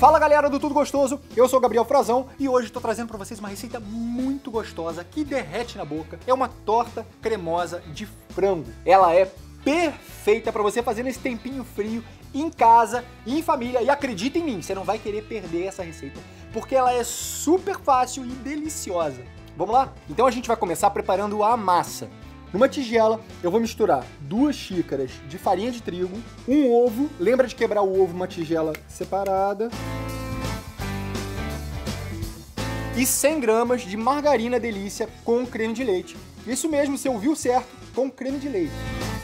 Fala galera do Tudo Gostoso, eu sou o Gabriel Frazão e hoje estou trazendo para vocês uma receita muito gostosa que derrete na boca. É uma torta cremosa de frango. Ela é perfeita para você fazer nesse tempinho frio, em casa, em família. E acredita em mim, você não vai querer perder essa receita, porque ela é super fácil e deliciosa. Vamos lá? Então a gente vai começar preparando a massa. Numa tigela, eu vou misturar 2 xícaras de farinha de trigo, um ovo, lembra de quebrar o ovo numa tigela separada, e 100 gramas de margarina delícia com creme de leite. Isso mesmo, você ouviu certo, com creme de leite.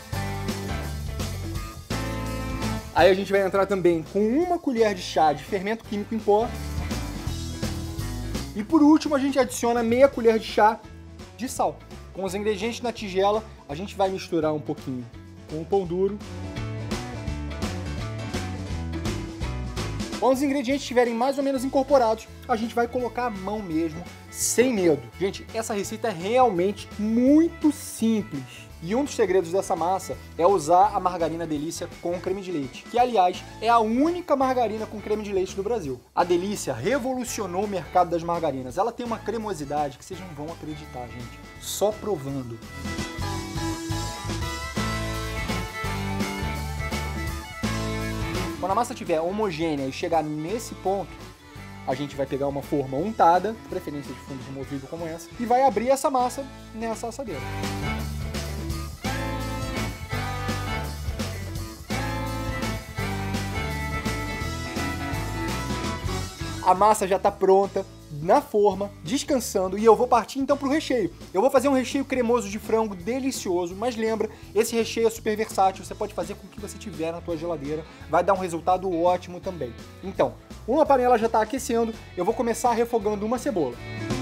Aí a gente vai entrar também com 1 colher de chá de fermento químico em pó. E por último, a gente adiciona meia colher de chá de sal. Com os ingredientes na tigela, a gente vai misturar um pouquinho com o pão duro. Quando os ingredientes estiverem mais ou menos incorporados, a gente vai colocar a mão mesmo, sem medo. Gente, essa receita é realmente muito simples. E um dos segredos dessa massa é usar a margarina Delícia com creme de leite, que aliás é a única margarina com creme de leite do Brasil. A Delícia revolucionou o mercado das margarinas. Ela tem uma cremosidade que vocês não vão acreditar, gente. Só provando. Quando a massa estiver homogênea e chegar nesse ponto, a gente vai pegar uma forma untada, de preferência de fundo removível como essa, e vai abrir essa massa nessa assadeira. A massa já está pronta, na forma, descansando, e eu vou partir então para o recheio. Eu vou fazer um recheio cremoso de frango delicioso, mas lembra, esse recheio é super versátil, você pode fazer com o que você tiver na tua geladeira, vai dar um resultado ótimo também. Então, uma panela já está aquecendo, eu vou começar refogando uma cebola.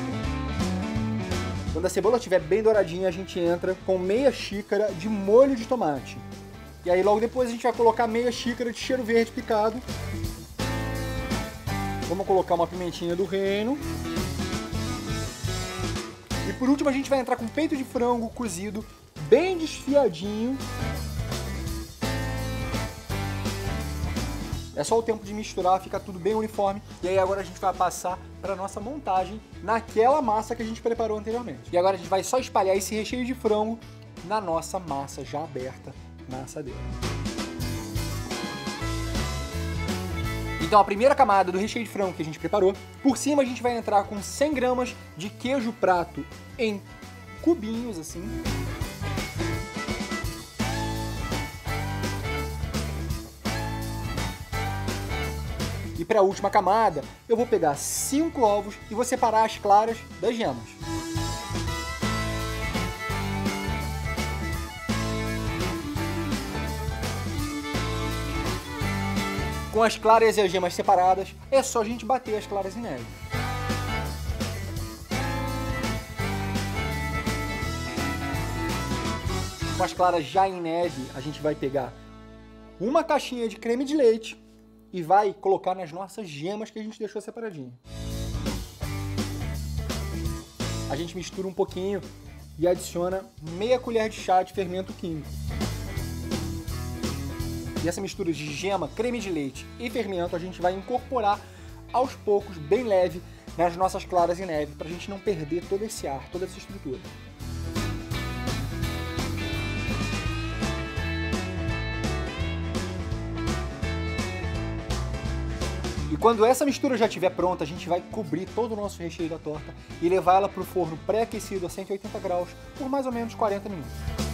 Quando a cebola estiver bem douradinha, a gente entra com meia xícara de molho de tomate. E aí logo depois a gente vai colocar meia xícara de cheiro verde picado. Vamos colocar uma pimentinha do reino. E por último a gente vai entrar com peito de frango cozido, bem desfiadinho. É só o tempo de misturar, fica tudo bem uniforme. E aí agora a gente vai passar para nossa montagem naquela massa que a gente preparou anteriormente. E agora a gente vai só espalhar esse recheio de frango na nossa massa já aberta na assadeira. Então a primeira camada do recheio de frango que a gente preparou, por cima a gente vai entrar com 100 gramas de queijo prato em cubinhos assim. E para a última camada, eu vou pegar 5 ovos e vou separar as claras das gemas. Com as claras e as gemas separadas, é só a gente bater as claras em neve. Com as claras já em neve, a gente vai pegar uma caixinha de creme de leite e vai colocar nas nossas gemas que a gente deixou separadinho. A gente mistura um pouquinho e adiciona meia colher de chá de fermento químico. E essa mistura de gema, creme de leite e fermento a gente vai incorporar aos poucos, bem leve, nas nossas claras em neve, para a gente não perder todo esse ar, toda essa estrutura. E quando essa mistura já estiver pronta, a gente vai cobrir todo o nosso recheio da torta e levar ela para o forno pré-aquecido a 180 graus por mais ou menos 40 minutos.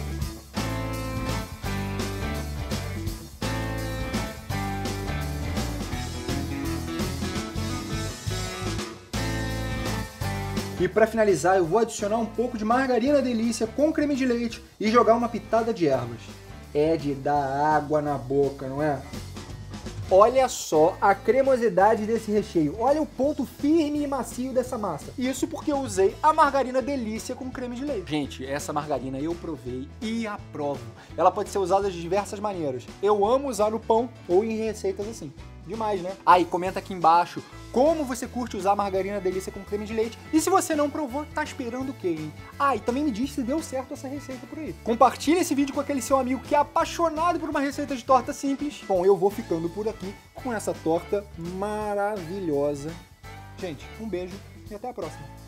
E para finalizar, eu vou adicionar um pouco de margarina Delícia com creme de leite e jogar uma pitada de ervas. É de dar água na boca, não é? Olha só a cremosidade desse recheio. Olha o ponto firme e macio dessa massa. Isso porque eu usei a margarina Delícia com creme de leite. Gente, essa margarina eu provei e aprovo. Ela pode ser usada de diversas maneiras. Eu amo usar no pão ou em receitas assim. Demais, né? Aí, comenta aqui embaixo como você curte usar margarina delícia com creme de leite. E se você não provou, tá esperando o quê, hein? Ah, e também me diz se deu certo essa receita por aí. Compartilha esse vídeo com aquele seu amigo que é apaixonado por uma receita de torta simples. Bom, eu vou ficando por aqui com essa torta maravilhosa. Gente, um beijo e até a próxima.